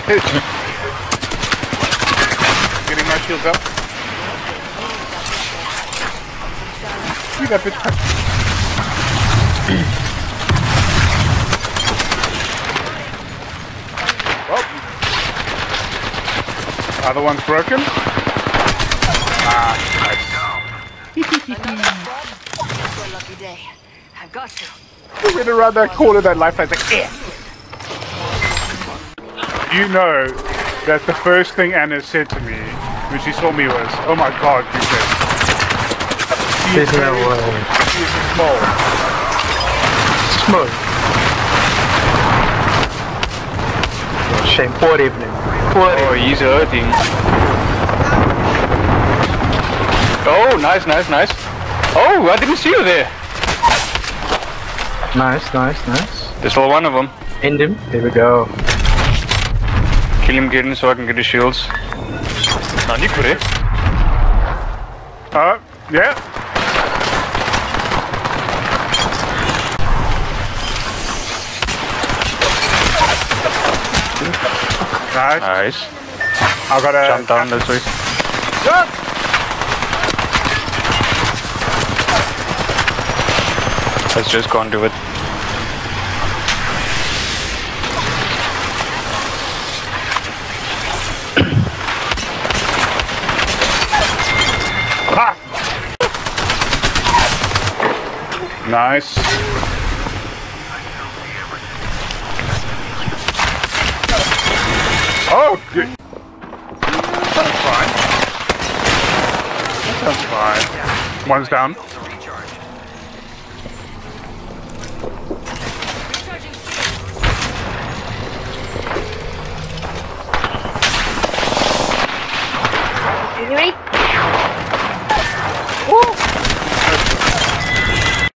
Getting my shields up. You got bitch. Well, other one's broken. Ah, nice. Lucky day. I've got you. We went around that corner, that lifeline, like, eh. You know that the first thing Anna said to me when she saw me was, "Oh my God, you said." There's no way. She is small. Small. Shame. Poor evening. Poor Oh, he's hurting. Oh, nice, nice, nice. Oh, I didn't see you there. Nice, nice, nice. There's still one of them. End him. There we go. Kill him, get him so I can get his shields. Nou, niet voor Yeah. Nice. Nice. I gotta Jump down this way. Jump! Let's just go and do it. Ha! Nice. Oh, good. That's fine. That's fine. One's down. You ready? Woo!